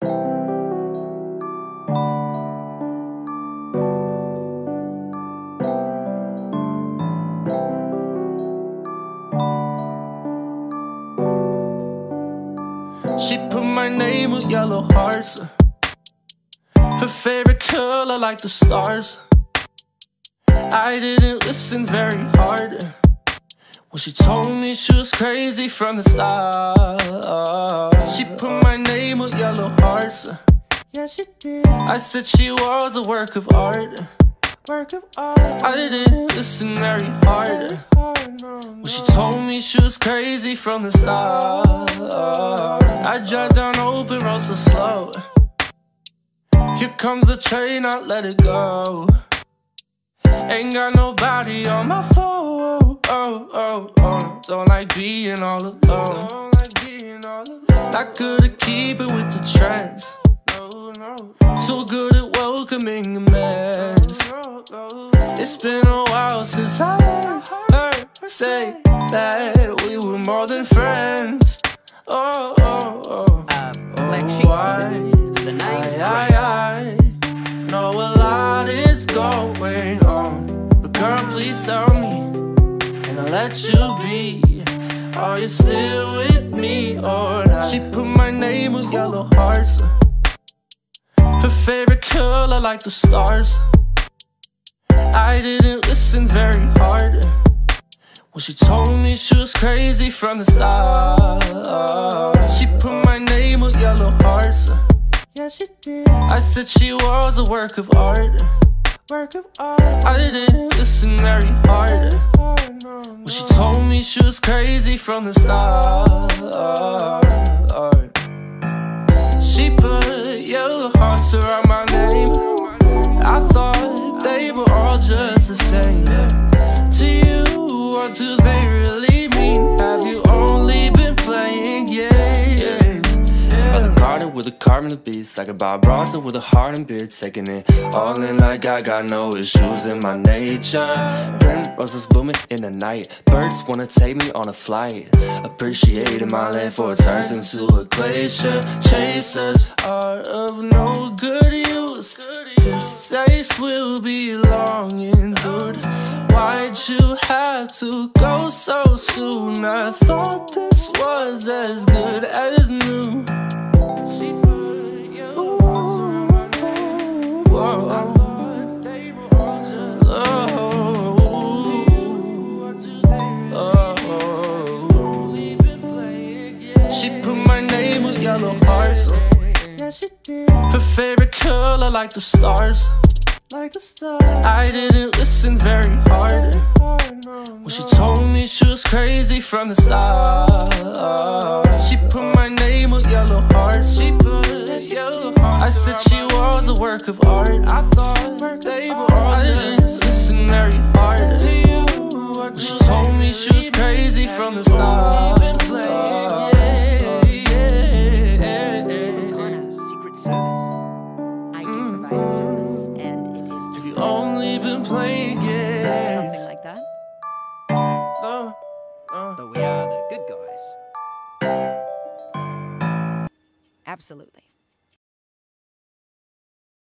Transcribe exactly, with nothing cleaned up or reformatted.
She put my name with yellow hearts. Her favorite color like the stars. I didn't listen very hard when she told me she was crazy from the start. She put my name with yellow hearts. Yeah, she did. I said she was a work of art. Work of art. I didn't listen very hard when she told me she was crazy from the start. I drive down open road so slow. Here comes the train, I let it go. Ain't got nobody on my phone. Oh, oh, oh. Don't like being all alone. Not good at keeping with the trends. So good at welcoming a mess. It's been a while since I heard her say that we were more than friends. Oh, oh, oh. Uh, Black oh, Sheep, I, the name's I, I, I know a lot is going on, but girl, please tell me, and I'll let you be. Are you still with me or not? She put my name with yellow hearts. Her favorite color like the stars. I didn't listen very hard when she told me she was crazy from the start. She put my name with yellow hearts. Yeah, she did. I said she was a work of art. Work of art. I didn't listen very hard when she told me she was crazy from the start. She put yellow hearts around my name. I thought they were all just the same. To you, what do they really mean? Have you only been playing games? By the garden with a Carmen the beast, like a Bob Ross with a heart and beard, taking it all in like I got no issues in my nature. Pink roses blooming in the night, birds wanna take me on a flight. Appreciating my land for it turns into a glacier. Chasers are of no good use. This taste will be long endured. Why'd you have to go so soon? I thought this was as good as new. She put my name with yellow hearts. Her favorite color like the stars. I didn't listen very hard when she told me she was crazy from the start. She put my name with yellow hearts. She put yellow hearts. I said she was a work of art. I thought they were all I didn't listen very hard when she told me she was crazy from the start. Only been playing games. Something like that. Uh, uh. But we are the good guys. Absolutely.